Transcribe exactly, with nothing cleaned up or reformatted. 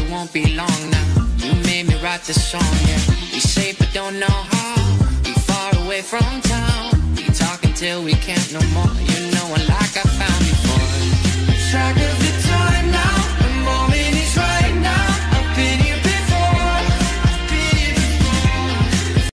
it won't be long now. You made me write this song, yeah. We say but don't know how. We far away from town. We talk until we can't no more. You know, like I found before. Track